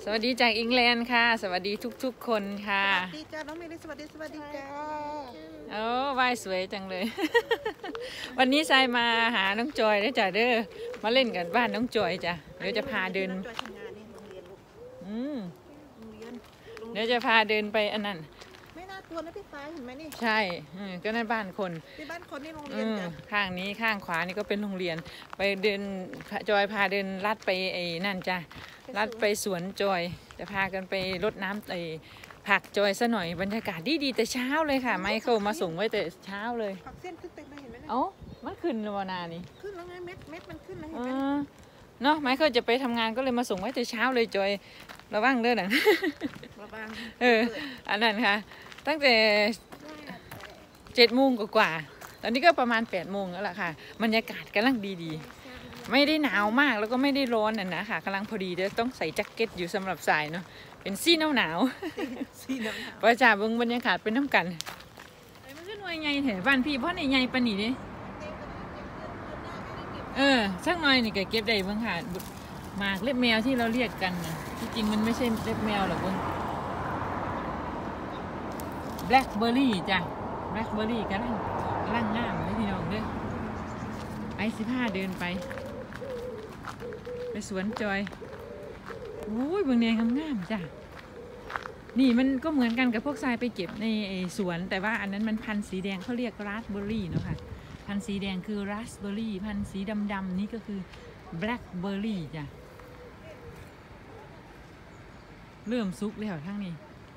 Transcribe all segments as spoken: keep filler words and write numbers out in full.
วัสดีจากอังกฤษค่ะสวัสดีทุกๆคนค่ะสวัสดีจ้าน้องเมลี่สวัสดีสวัสดีจ้าโอ้ว่ายสวยจังเลย วันนี้ทรายมาหาน้องจอยนะจ้ะเด้อมาเล่นกันบ้านน้องจอยจ้ะเดี๋ยวจะพาเดินอืมเดี๋ยวจะพาเดินไปอันนั้นไม่น่ากลัวนะพี่ฟ้าเห็นไหมนี่ใช่ก็นั่นบ้านคนที่บ้านคนนี่โรงเรียนจ้ะข้างนี้ข้างขวานี่ก็เป็นโรงเรียนไปเดินจอยพาเดินลัดไปไอ้นั่นจ้ะลัดไปสวนจอยจะพากันไปรดน้ำไอ้ผักจอยซะหน่อยบรรยากาศดีดีแต่เช้าเลยค่ะไมเคิลมาส่งไว้แต่เช้าเลยผักเส้นขึ้นเต็มเลยเห็นไหมเนี่ยเอ้ามันขึ้นแล้วนานี่ขึ้นแล้วไงเม็ดเม็ดมันขึ้นแล้วเห็นไหมเนาะไมเคิลจะไปทำงานก็เลยมาส่งไว้แต่เช้าเลยจอยระวังเด้อหนังระวังเอออันนั้นค่ะตั้งแต่เจ็ดโมงกว่าตอนนี้ก็ประมาณแปดโมงแล้วล่ะค่ะบรรยากาศกำลังดีๆไม่ได้หนาวมากแล้วก็ไม่ได้ร้อนน่ะนะค่ะกำลังพอดีจะต้องใส่แจ็คเก็ตอยู่สำหรับสายเนาะเป็นสีหนาวหนาวสีหนาวหนาวประจ่าเบิ้งบรรยากาศเป็นน้ำกันไอ้มันขึ้นว่าไงแถวบ้านพี่เพราะในไงปะนี่ดิเออสักหน่อยนี่ก็เก็บได้เบิ้งค่ะหมากเล็บแมวที่เราเรียกกันนะที่จริงมันไม่ใช่เล็บแมวหรอกเบิ้งแบล็คเบอร์รี่จ้ะแบล็คเบอร์รี่กันร่างงามเลยพี่น้องเด้อไอ้สิบห้าเดินไปไปสวนจอยโอ้ยบางแนงงามๆจ้ะนี่มันก็เหมือนกันกับพวกทรายไปเก็บในสวนแต่ว่าอันนั้นมันพันธุ์สีแดงเขาเรียกราสเบอร์รี่เนาะค่ะพันธุ์สีแดงคือราสเบอร์รี่พันธุ์สีดำๆนี่ก็คือแบล็คเบอร์รี่จ้ะเริ่มสุกแล้วทั้งนี้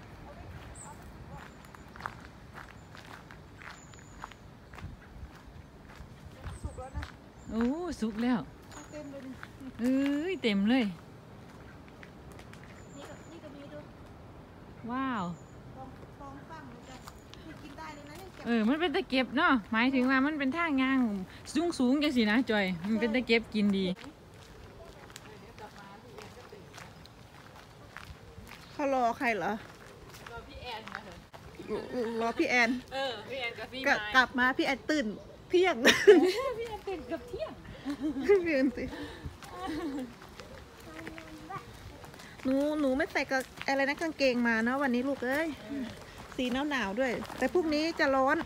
โอ้สุกแล้วเต็มเลยเอ้ยเต็มเลยนี่ก็นี่ก็มีดูว้าวฟองฟองฟังเลยจ้ะกินได้เลยนะนี่เออมันเป็นตะเก็บเนาะหมายถึงว่ามันเป็นท่างางสูงสูงจังสินะจอยมันเป็นตะเก็บกินดีเขารอใครเหรอรอพี่แอนมาเถอะรอพี่แอนเออพี่แอนกับพี่ไม้กลับมาพี่แอนตื่นเที่ยงพี่แอนตื่นกับเที่ยงตื่นสิหนูหนูไม่ใส่กับอะไรนะกางเกงมาเนาะวันนี้ลูกเอ้ยสีหนาวหนาวด้วยแต่พรุ่งนี้จะร้อน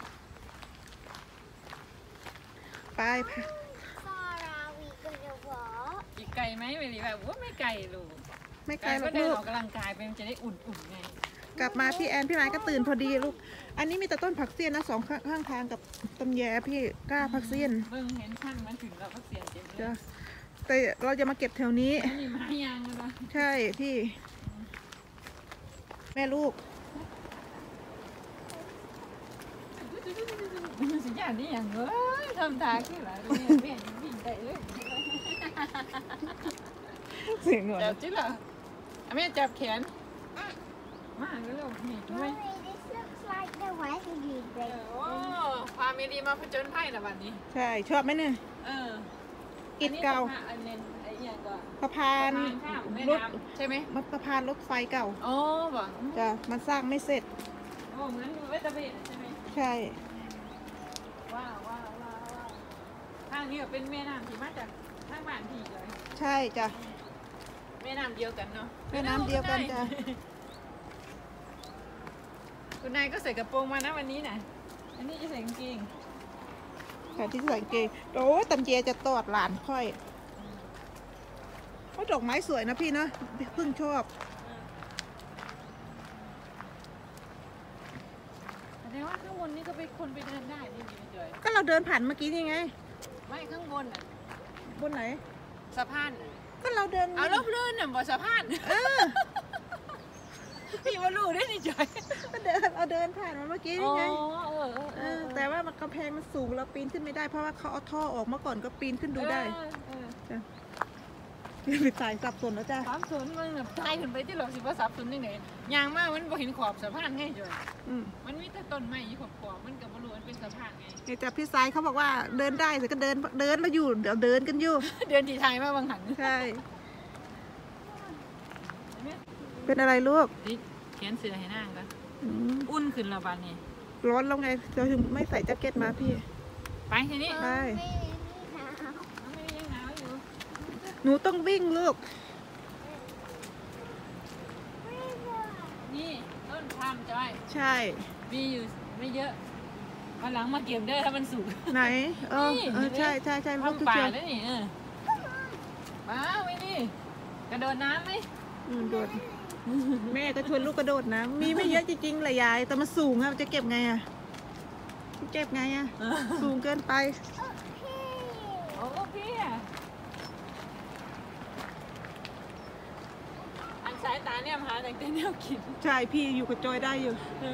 ไปอีกไกลไหมเวลีแบบว่าไม่ไกลลูกไม่ไกลหรอกลูกออกกำลังกายเป็นจะได้อุ่นๆไงกลับมาพี่แอนพี่ไม้ก็ตื่นพอดีลูกอันนี้มีแต่ต้นผักเสี้ยนนะสองข้างทางกับต้นแย่พี่กล้าผักเสี้ยนเบิ่งเห็นขั้นมันถึงเราผักเสี้ยนเต็มเลยแต่เราจะมาเก็บแถวนี้มีไม้ยางเลยใช่พี่แม่ลูกสัญญาณนี่อย่างเอ้ยทำตาขึ้นหลายเลยแม่ยังวิ่งไปเลยเสียงหนวดจับจิ๊บเหรอแม่จับแขนมาแล้วๆนี่ด้วยโอ้พาเมดีมาผจญภัยละวันนี้ใช่ชอบไหมเนี่ยเอออิฐเก่าสะพานรถใช่ไหมมันสะพานรถไฟเก่าโอ้บ่จ้ะมันสร้างไม่เสร็จโอ้เหมือนเวทเบนใช่ไหมใช่ว้าวว้าวว้าวทางนี้เป็นแม่น้ำที่มาจากทางบ้านพี่เลยใช่จ้ะแม่น้ำเดียวกันเนาะแม่น้ำเดียวกันจ้ะคุณนายก็ใส่กระโปรงมานะวันนี้นะอันนี้จะใส่กางเกงค่ะที่ใส่กางเกงโอ้ตำเจจะตอดหลานค่อยว่าดอกไม้สวยนะพี่นะเพิ่งชอบแสดงว่าข้างบนนี่ก็เป็นคนไปเดินได้นี่จริงๆก็เราเดินผ่านเมื่อกี้นี่ไงไม่ข้างบนอ่ะบนไหนสะพานก็เราเดินเอาลบเลื่อนน่ะบนสะพานพี่ว่ารู้ได้นี่จอยก็เดินเราเดินผ่านมาเมื่อกี้นี่ไงแต่ว่ามันกำแพงมันสูงเราปีนขึ้นไม่ได้เพราะว่าเขาเอาท่อออกเมื่อก่อนก็ปีนขึ้นดูได้ไปสายสับสนแล้วจ้าสับสนมันแบบตายขึ้นไปที่หลอกสิว่าสับสนยังไงยางมากมันบ่เห็นขอบสะพานไงจอยมันมีแต่ต้นไม้อยู่ขอบขอบมันกับบ่รู้มันเป็นสะพานไงแต่พี่สายเขาบอกว่าเดินได้แต่ก็เดินเดินมาอยู่เดี๋ยวเดินกันอยู่เดินที่ไทยมาบางหันใช่เป็นอะไรลูกเขียนเสื้อให้นางกันอุ่นขึ้นละบานนี่ร้อนแล้วไงเราถึงไม่ใส่แจ็คเก็ตมาพี่ไปทีนี้ไปหนูต้องวิ่งลูกข้ามจ้อยใช่มีอยู่ไม่เยอะวันหลังมาเก็บได้ถ้ามันสุกไหนเออนี่เออใช่ใช่ใช่ลูกทำทุกป่าเชือกแล้วนี่เออมาไว้นี่กระโดดน้ำไหมอืมโดดแม่ก็ชวนลูกกระโดดนะมีไม่เยอะจริงๆเลยยายแต่มันสูงอะจะเก็บไงอะเก็บไงอะสูงเกินไปโอ้พี่อะอันสายตาเนี่ยมาหาแต่แต่แนวกินใช่พี่อยู่กับจอยได้อยู่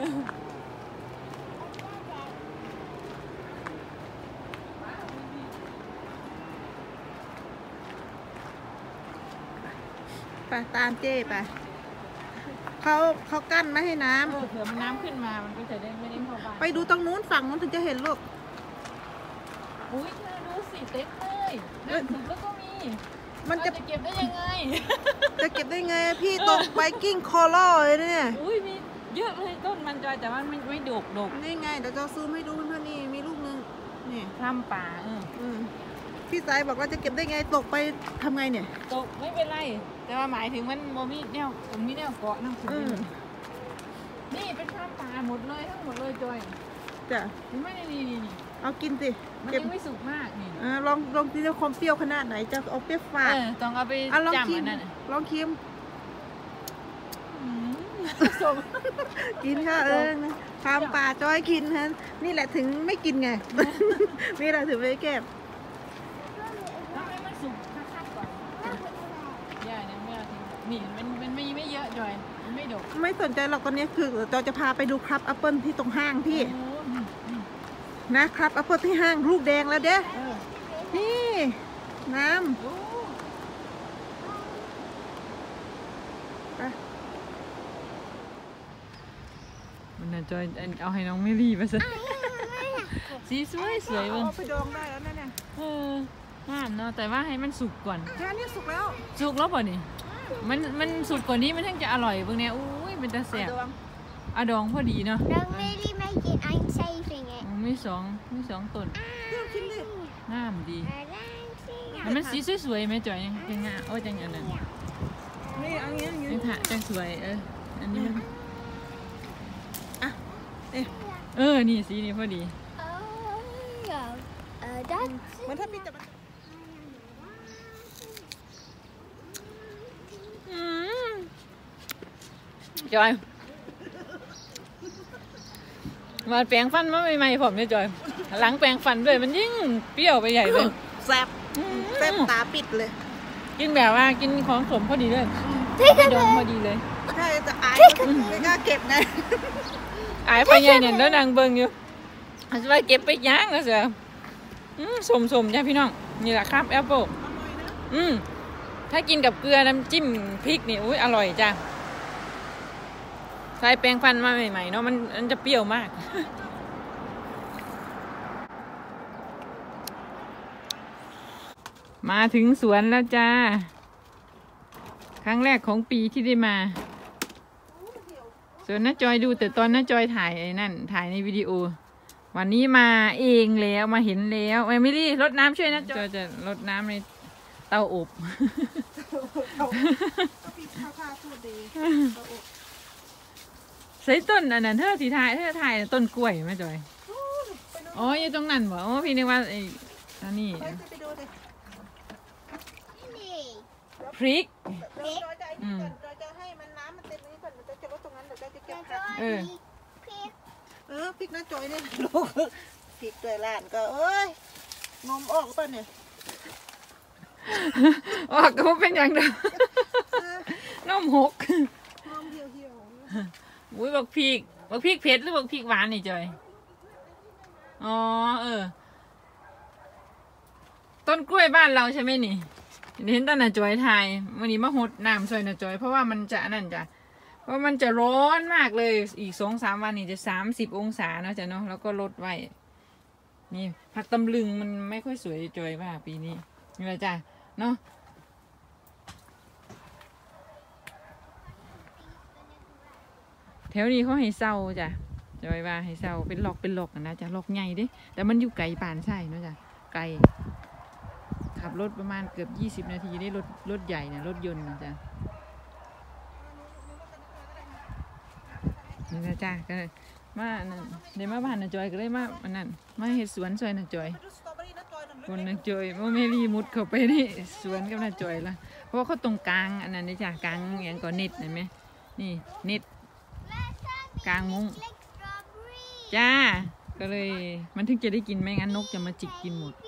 ไปตามเจ้ไปเขาเขากั้นไม่ให้น้ำเออเผื่อมันน้ำขึ้นมามันก็จะได้ไม่ได้เข้าบ้านไปดูตรงนู้นฝั่งนู้นถึงจะเห็นลูกอุ้ยเธอดูสิเต็มเลยน้ำถึงแล้วก็มีมันจะเราจะเก็บได้ยังไงจะเก็บได้ไงพี่ตกไบกิ้งคอล่อเลยเนี่ยอุ้ยมีเยอะเลยต้นมันจอยแต่ว่ามันไม่ดกดกนี่ไงเดี๋ยวจะซูมให้ดูเพื่อนๆนี่มีลูกนึงนี่ทำป่าเอออืมพี่สายบอกว่าจะเก็บได้ไงตกไปทำไงเนี่ยตกไม่เป็นไร แต่ว่าหมายถึงมันโมมีแนวผมมีแนวเกาะนั่งคุอืมนี่เป็นข้ามป่าหมดเลยทั้งหมดเลยจอยจ้ะเห็นไหมนี่นี่นี่เอากินสิมันเก็บยังไม่สุกมากนี่อ่าลองลองกินว่าความเปรี้ยวขนาดไหนจะเอาเปรี้ยวฝาดเออต้องเอาไปอ่ะลองจำชิอัมนนั้นน่ะลองชิมอืมสมกินค่ะเออทำป่าจอยกินฮะนี่แหละถึงไม่กินไง นี่แหละถึงไม่เก็บต้องให้มันสุกคักๆก่อนย่าเนี่ยไม่เอาทิ้งนี่มันมันไม่ไม่เยอะจอยมันไม่ดกไม่สนใจหรอกตอนนี้คือเราจะพาไปดูครับแอปเปิลที่ตรงห้างพี่โอ้อืมอืมนะครับแอปเปิลที่ห้างลูกแดงแล้วเด้เออนี่น้โอ้ำไปมันน่ะจอยเอาให้น้องไม่รีบไปซะสีสวยสวยเอาเบิ่งไปดองได้แล้วนั่นน่ะเออห้ามเนาะแต่ว่าให้มันสุกก่อนแค่นี้สุกแล้วสุกแล้วป่ะนี่มันมันสุกกว่านี้มันถึงจะอร่อยเบิ่งเนี่ยอุ้ยเป็นตาแสบเอาดองอะดองพอดีเนาะ Don't really make it. I'm saving it. มีสองมีสองต้นเที่ยวกินดิงามดี I'm saving แล้วมันสีสวยๆไหมจอยยังจังงาโอ้ยจังอันนั้นนี่เอันนี้อันนี้จังถะจังสวยเอออันนี้มันอ่ะเอ๊ะเออนี่สีนี่พอดี Oh, yeah. Uh, Dad. เหมือนถ้าพี่จะมาอืมจอยมาแปรงฟันมาใหม่ๆผมเนี่ยจอยหลังแปรงฟันด้วยมันยิ่งเปรี้ยวไปใหญ่เลยแซ่บแซ่บตาปิดเลยกินแบบว่ากินของขมพอดีเลยไม่ดองพอดีเลยใช่จะอายไม่กล้าเก็บไงอายไปใหญ่เนี่ยแล้วนางเบิ่งอยู่อาจจะว่าเก็บไปย่างนะเสืออืมสมๆจ้ะพี่น้องนี่แหละครับแอปเปิลอืมถ้ากินกับเกลือน้ำจิ้มพริกนี่อุ้ยอร่อยจ้ะใส่แปรงฟันมาใหม่ๆเนาะมันมันจะเปรี้ยวมาก มาถึงสวนแล้วจ้าครั้งแรกของปีที่ได้มาส่วนน้าจอยดูแต่ตอนน้าจอยถ่ายไอ้นั่นถ่ายในวิดีโอ วันนี้มาเองแล้วมาเห็นแล้วเอมิลี่รดน้ำช่วยน้าจอยจะรดน้ำในเตาอบก็พี่ข้าวข้าวพูดดีใส่ต้นอันนั้นเธอสีถ่ายเธอถ่ายต้นกล้วยไหมจอยอ๋ออยู่ตรงนั้นบ่อ๋อพี่นึกว่าไอ้อันนี้ไปไปดูดิ Really? พริกเดี๋ยวเราจะไอ้นี่ก่อนเราจะให้มันน้ำมันเต็มนี้ก่อนเราจะลดตรงนั้นเดี๋ยวเราจะเก็บผัก Daddy, Ừ. pick. เออพริกน้าจอยเนี่ยลูกพริกด้วยล้านก็เอ้ยงมออกป่ะเนี่ยออกก็บ่เป็นอย่างเดิม น้มหกงมเหี่ยวเหี่ยวอุ้ยบักพริกบักพริกเผ็ดหรือบักพริกหวานนี่จอยอ๋อเออต้นกล้วยบ้านเราใช่ไหมนี่เห็นตอนน่ะจอยถ่ายวันนี้มาหดน้ำซอยน่ะจอยเพราะว่ามันจะนั่นจ้ะเพราะมันจะร้อนมากเลยอีกสองสามวันนี่จะสามสิบองศาเนาะจ้ะเนาะแล้วก็ลดไว้นี่ผักตำลึงมันไม่ค่อยสวยจอยว่าปีนี้นี่แหละจ้ะเนาะแถวนี้เขาให้เศร้าจ้ะจอยว่าให้เศร้าเป็นหลอกเป็นหลอกนะจ้ะหลอกใหญ่เด้แต่มันอยู่ไกลป่านใช่เนาะจ้ะไกลขับรถประมาณเกือบยี่สิบนาทีได้รถรถใหญ่นะรถยนต์นะจ้ะนี่นนะจ้าก็มาอันนั้นเดี๋ยวมาบ้านนะจอยก็เลยมาอันนั้นมาเฮ็ดสวนซอยนะจอยไปดูสตรอเบอรี่นะจอยหน่อยคนนะจอยโมเมรีมุดเข้าไปนี่สวนกับนะจอยละเพราะว่าเขาตรงกลางอันนั้นนี่จ้ากลางอย่างก่อนเน็ตเห็นไหมนี่เน็ตกลางมุ้ง Like strawberry. จ้าก็เลยมันถึงจะได้กินไม่งั้นนกจะมาจิกกินหมด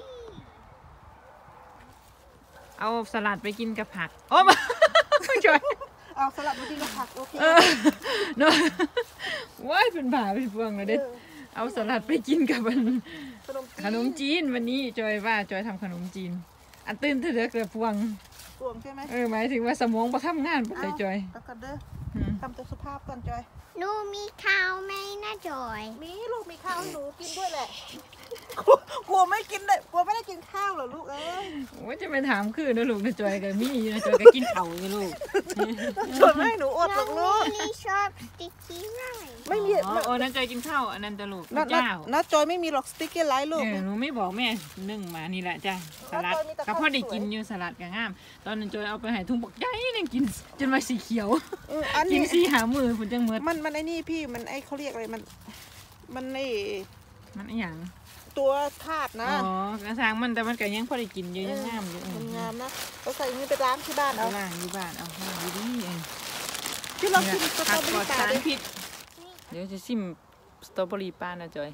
เอาสลัดไปกินกับผักโอ้มาจอยเอาสลัดมากินกับผักโอเคเออเนาะว้ายเป็นผ่าเป็นพวงเลยเด็ดเอาสลัดไปกินกับมันขนมขนมจีนวันนี้จอยว่าจอยทำขนมจีน อันตื่นเถอะแต่พวงพวงใช่ไหมเออหมายถึงว่าสมองประทำงานไปเลยจอยเอากันเด้ออืมทำตัวสุภาพก่อนจอยหนูมีข้าวไหมนะจอยมีลูกมีข้าวให้หนูกินด้วยแหละกลัวกลัวไม่กินเลยกลัวไม่ได้กินข้าวเหรอลูกเอ้ยว่าจะไปถามคือนะลูกนะจอยกับมี่นะจอยก็กินเข่าเลยลูกชวนไม่ให้หนูอดหรอกลูก really sharp sticky knife ไม่มีอ๋อโอ้นั่นจอยกินข้าวอันนั้นจะลูกนัดเจ้านัดจอยไม่มีหรอกสติ๊กเกอร์ไลท์ลูกเออหนูไม่บอกแม่นึ่งมานี่แหละจ้ะสลัดแล้วจอยมีแต่ก็ข้าวพอได้สวยกินอยู่สลัดกับงาม ตอนนั้นจอยเอาไปให้ทุ่งบอกใหญ่เนี่ยกินจนมาสีเขียวเอออันกินนี้สีหามือผุนจังเมิดมันมันไอ้นี่พี่มันไอ้เขาเรียกอะไรมัน มันไอ้มันอหย่างตัวธาตุนะอ๋อกระซังมันแต่มันก็ยังพอได้กินอยู่ยังงามอยู่มันงามนะเราใส่อย่างนี้ไปล้างที่บ้านเอาเอาล่างอยู่บ้านเอาให้ดีดีเองที่เรากินสตรผัอก เบอปลอรี่ดตาสารด้วยพิษเดี๋ยวจะซิมสตรอเบอรี่ป้านะจอย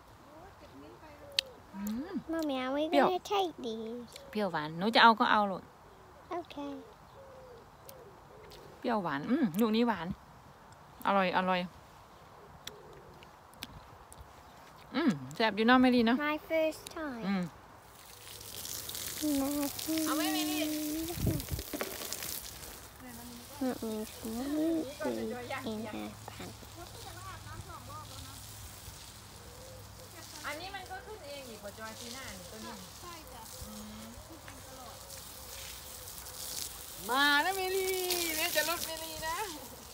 Mommy, are we Bill. gonna take these? เปรี้ยวหวานหนูจะเอาก็เอาลูก Okay. เปรี้ยวหวานอืมลูกนี้หวานอร่อยอร่อยอืมแซ่บอยู่เนาะไม่ดีเนาะ My first time. อืม Nothing. เอาไว้ไม่ดี That means mommy is in her pants. อันนี้มันก็ขึ้นเองอีกกว่าจอยปีหน้านี่ตัวนี้ใช่จ้ะมานะเมลี่เนี่ยจะลดเมลี่นะ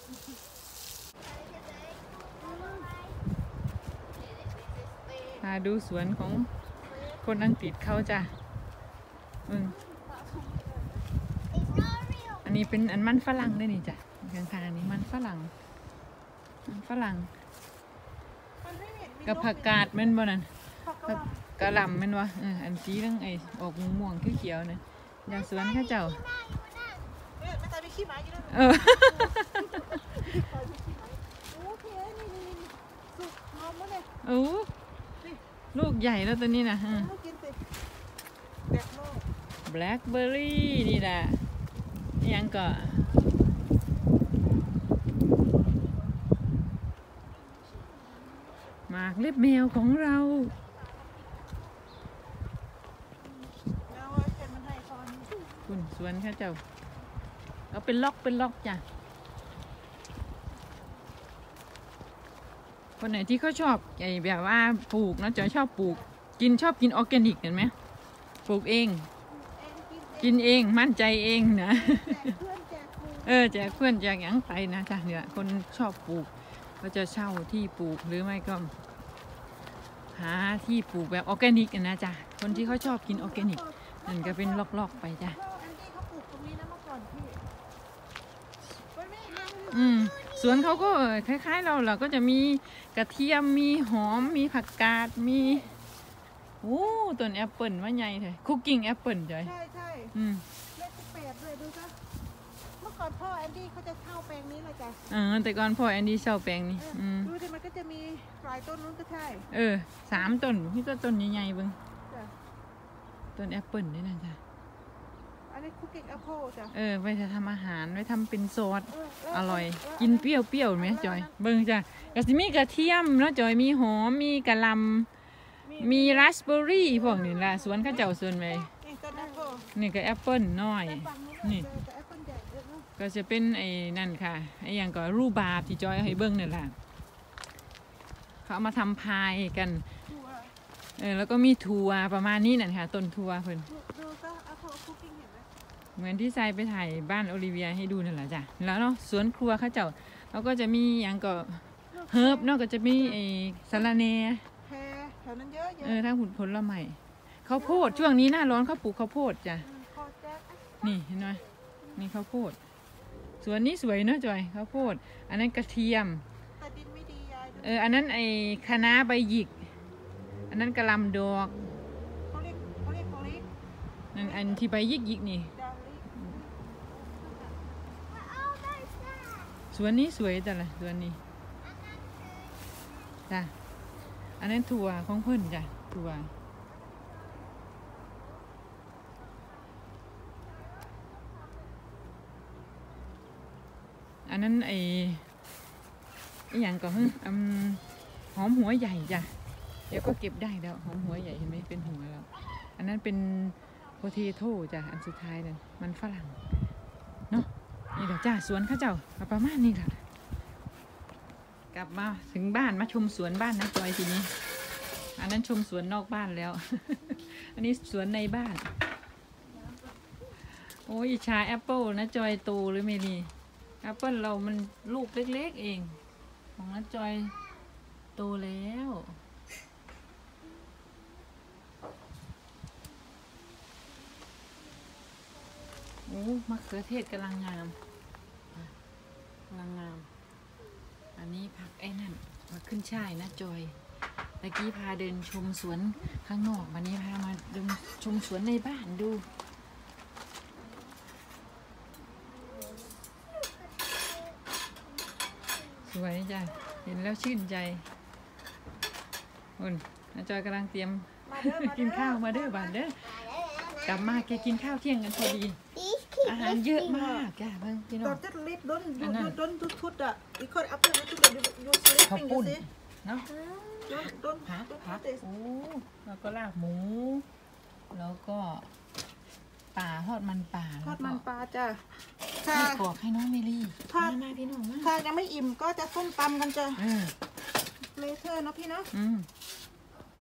มาดูสวนของคนอังกฤษเขาจ้ะอืม It's not real. อันนี้เป็นอันมันฝรั่งด้วยนี่จ้ะข้างๆอันนี้มันฝรั่งมันฝรั่งมันไม่เห็นมีกับผักกาดแมันบ่นั่นผักกะผักหล่ำกะหล่ำแมันวะเอออันสีตั้งไอ้ออกม่วงๆเขียวๆนะอย่างสวนเข้าเจ้าเอ้ยไม่ตายมีขี้หมาอยู่ด้วยเออโอเคนี่นี่นี่สุกหอมมากเลยโอ้ลูกใหญ่แล้วตัวนี้นะลูกกินสิแดกโลกแบล็คเบอร์รี่นี่นะนี่ยังก็หมากเล็บแมวของเราแล้วไอ้เพนมันให้ตอนนี้คุณสวนเข้าเจ้าเอาเป็นล็อกเป็นล็อกจ้ะคนไหนที่เขาชอบไอ้แบบว่าปลูกนะจะชอบปลูก กินชอบกินออร์แกนิกเห็นไหมปลูกเอง กินเองมั่นใจเองนะแจกเพื่อนแจกหมู่เออแจกเพื่อนแจกหยังไปนะจ้ะเนี่ยคนชอบปลูกก็จะเช่าที่ปลูกหรือไม่ก็ หาที่ปลูกแบบออร์แกนิกนะจ้ะคนที่เขาชอบกินออร์แกนิกนั่นก็เป็นล็อกๆไปจ้ะพ่อแอนดี้เขาปลูกตรงนี้นะเมื่อก่อนพี่ไม่ไม่ไม่อืมสวนเขาก็คล้ายๆเราเราก็จะมีกระเทียมมีหอมมีผักกาดมีโอ้ต้นแอปเปิลว่าใหญ่เลยคุกกิ้งแอปเปิลจ้ะใช่ใช่อืมเลขสิบแปดเลยดูซะเมื่อก่อนพ่อแอนดี้เขาจะเช่าแปลงนี้เลยจ้ะเออแต่ก่อนพ่อแอนดี้เช่าแปลงนี่อืมดูดิมันก็จะมีหลายต้นนู้นก็ใช่เออสามต้นพี่ก็ต้นใหญ่ๆเบิ่งจ้ะต้นแอปเปิลนี่นะจ้ะอันนี้คุกกิ้งแอปเปิลจ้ะเออไว้จะทำอาหารไว้ทำเป็นซอสเเอร่อยเกินเปรี้ยวๆไหมจอย เบิ่งจ้ะก็สิมีกระเทียมเนาะจอยมีหอมมีกะหล่ำมีราสเบอร์รี่พวกนี้ล่ะสวนเข้าเจ้าสวนไว้นี่ต้นแอปเปิลนี่ก็แอปเปิลน้อยแต่ฝั่งนี่นี่แต่แอปเปิลใหญ่เยอะเนอะก็จะเป็นไอ้นั่นค่ะไอ้อย่างก็รูบาบที่จอยเอาให้เบิ่งนี่แหละเขาเอามาทำพายกันดูอะเออแล้วก็มีถั่วประมาณนี้นั่นค่ะต้นถั่วเพิ่นดูดูซะแอปเปิลคุกกิ้งเห็นไหมเหมือนที่ทรายไปถ่ายบ้านโอลิเวียให้ดูนั่นแหละจ้ะแล้วเนาะสวนครัวเขาเจ้าแล้วก็จะมีอย่างก็เฮิร์บเนาะก็จะมีไอ้สะระแหน่แพรแถวนั้นเยอะเยเออะอทั้งผลผลไม้ข้าวโพดช่วงนี้หน้าร้อนเขาปลูกข้าวโพดจ้ะมพอแจ๊กอ่ะนี่เห็นไหมนี่ข้าวโพดสวนนี้สวยเนอะจอยข้าวโพดอันนั้นกระเทียมแต่ดินไม่ดีเอออันนั้นไอ้คะน้าใบหยิกอันนั้นกะหล่ำดอกเขาเรียกเขาเรียกเขาเรียกนั่นอันที่ใบหยิกหยิกนี่ดาวลิสวนนี้สวยแต่ละสวนนี้จ้ะอันนั้นถั่วของเพิ่นจ้ะถั่วอันนั้นไอ้ไอ้อย่างก็ฮึอืมหอมหัวใหญ่จ้ะเดี๋ยวก็เก็บได้แล้วหอมหัวใหญ่เห็นไหมเป็นหัวแล้วอันนั้นเป็นโพเทโต้จ้ะอันสุดท้ายนั่นมันฝรั่งเนาะนี่เดี๋ยวจ้าสวนเข้าเจ้าประมาณนี้ค่ะกลับมาถึงบ้านมาชมสวนบ้านนะจอยทีนี้อันนั้นชมสวนนอกบ้านแล้ว อันนี้สวนในบ้านโอ้ยชาแอปเปิลนะจอยโตหรือไม่นี่แอปเปิลเรามันลูกเล็กๆเองของนะจอยโตแล้วโอ้มะเขือเทศกำลังงามกำลังงามอันนี้ผักไอ้นั่นผักขึ้นช่ายนะจอยตะกี้พาเดินชมสวนข้างนอกวันนี้พามาเดินชมสวนในบ้านดูสวยจ้ะเห็นแล้วชื่นใจคุณนะจอยกำลังเตรียม กินข้าวมาเด้อบานเด้อกลับมาแกกินข้าวเที่ยงกันพอดีอาหารเยอะมากจ้ะเพิ่งพี่น้ตออง นจะลิฟดนอัยูนนั้นดนทุกทุดอ่ะอีกคนอัพเดททุกอย่างยูสลิปข้าวปิ้งปุ้นสิเนาะดนดนผักดนผักเตสโอ้แล้วก็ลาบหมู แล้วก็ป่าทอดมันป่าทอดมันแล้วก็ปลาจ้ะไส้ถ้ากรอกให้น้องเมลี่ทอดมาพี่น้องมาถ้ายังไม่อิ่มก็จะส้มตำกันจ้ะเออเลเทอร์เนาะพี่เนาะอืม